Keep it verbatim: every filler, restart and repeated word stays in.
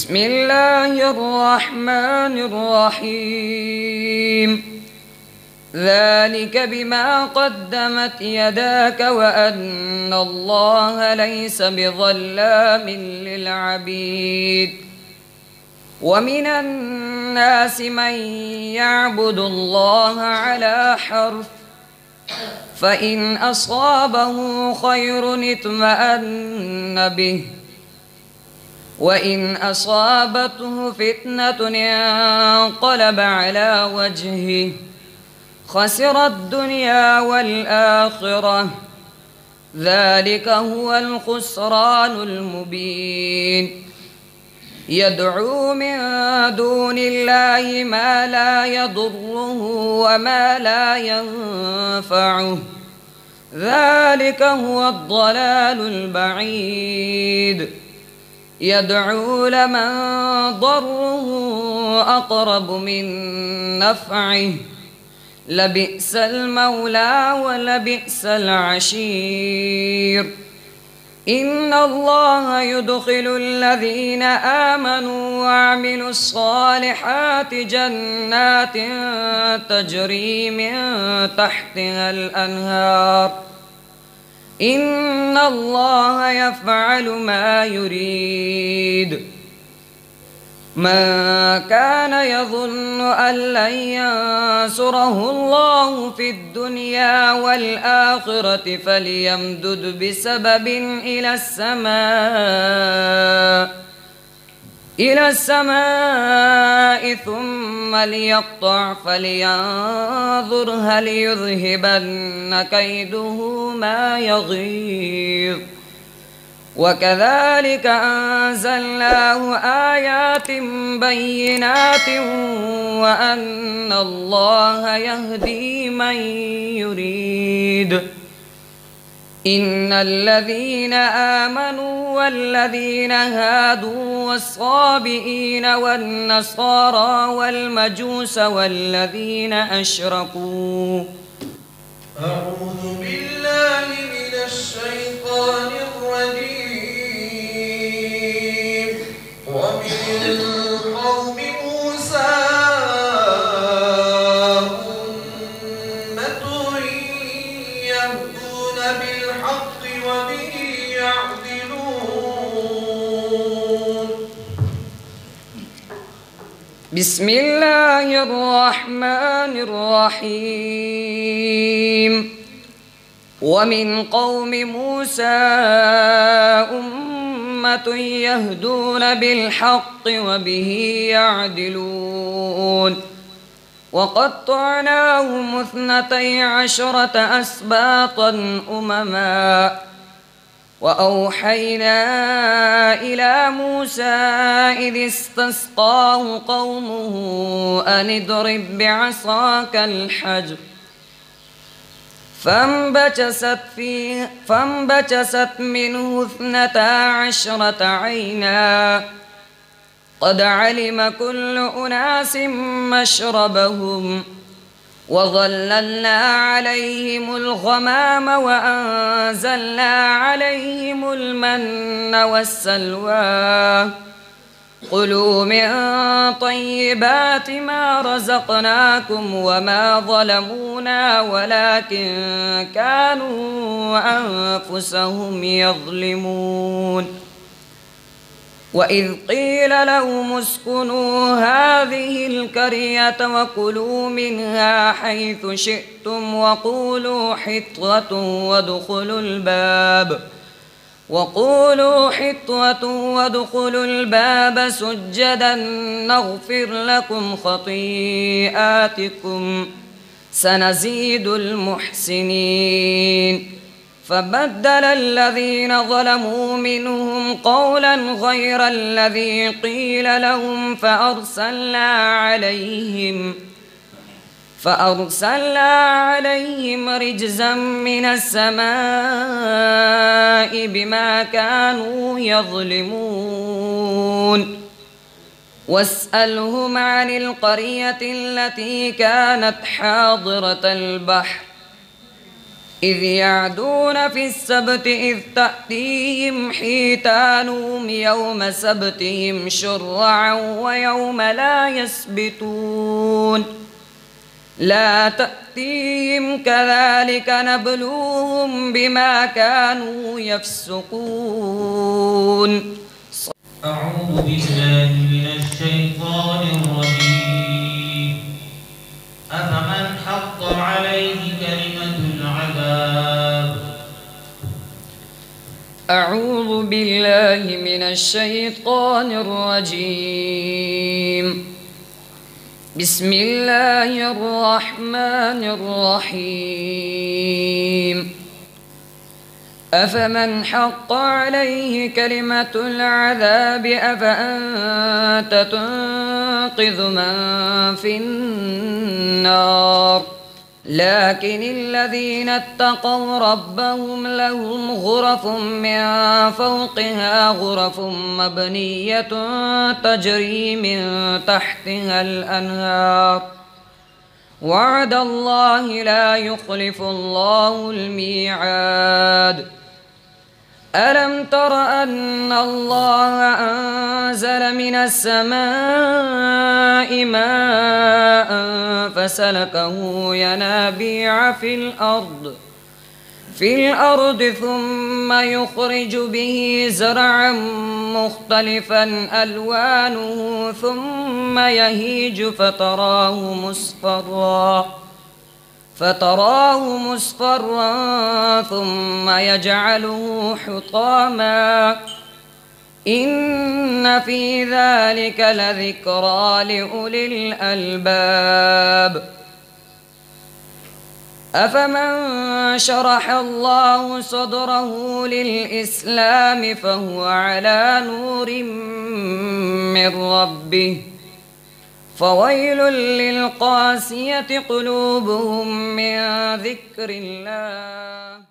بسم الله الرحمن الرحيم. ذلك بما قدمت يداك وأن الله ليس بظلام للعبيد. ومن الناس من يعبد الله على حرف، فإن أصابه خير اطمأن به، وإن أصابته فتنة انقلب على وجهه خسر الدنيا والآخرة. ذلك هو الخسران المبين. يدعو من دون الله ما لا يضره وما لا ينفعه، ذلك هو الضلال البعيد. يدعو لمن ضره أقرب من نفعه، لبئس المولى ولبئس العشير. إن الله يدخل الذين آمنوا وعملوا الصالحات جنات تجري من تحتها الأنهار، إن الله يفعل ما يريد. من كان يظن أن لن ينصره الله في الدنيا والآخرة فليمدد بسبب إلى السماء إلى السماء ثم ليقطع فلينظر هل يذهبن كيده ما يغيظ. وكذلك أنزلناه آيات بينات وأن الله يهدي من يريد. إن الذين آمنوا والذين هادوا والصابئين والنصارى والمجوس والذين أشركوا أعوذ بالله من الشيطان الرجيم. ومن قوم موسى أمة يهدون بالحق وبه يعدلون. بسم الله الرحمن الرحيم. ومن قوم موسى أمة يهدون بالحق وبه يعدلون. وقطعناهم اثنتي عشرة أسباطا أمما، وأوحينا إلى موسى إذ استسقاه قومه أن اضرب بعصاك الحجر، فانبجست, فيه فانبجست منه اثنتا عشرة عينا قد علم كل أناس مشربهم، وظللنا عليهم الغمام وأنزلنا عليهم المن والسلوى. كلوا من طيبات ما رزقناكم وما ظلمونا ولكن كانوا أنفسهم يظلمون. وإذ قيل لهم اسكنوا هذه القرية وكلوا منها حيث شئتم وقولوا حطة وادخلوا الباب وقولوا حطة وادخلوا الباب سجدا نغفر لكم خطيئاتكم سنزيد المحسنين. فبدل الذين ظلموا منهم قولا غير الذي قيل لهم فأرسلنا عليهم فأرسلنا عليهم رجزا من السماء بما كانوا يظلمون. واسألهم عن القرية التي كانت حاضرة البحر إذ يعدون في السبت إذ تأتيهم حيتانهم يوم سبتهم شرعا ويوم لا يسبتون لا تأتيهم كذلك نبلوهم بما كانوا يفسقون. أعوذ بالله من الشيطان الرجيم. أفمن حق عليه كلمة العذاب. أعوذ بالله من الشيطان الرجيم. بسم الله الرحمن الرحيم. أفمن حق عليه كلمة العذاب أفأنت تنقذ من في النار. لكن الذين اتقوا ربهم لهم غرف من فوقها غرف مبنية تجري من تحتها الأنهار وعد الله لا يخلف الله الميعاد. ألم تر أن الله أنزل من السماء ماء فسلكه ينابيع في الأرض في الأرض ثم يخرج به زرعا مختلفا ألوانه ثم يهيج فتراه مصفرا فتراه مصفرا ثم يجعله حطاما إن في ذلك لذكرى لأولي الألباب. أفمن شرح الله صدره للإسلام فهو على نور من ربه فويل للقاسية قلوبهم من ذكر الله.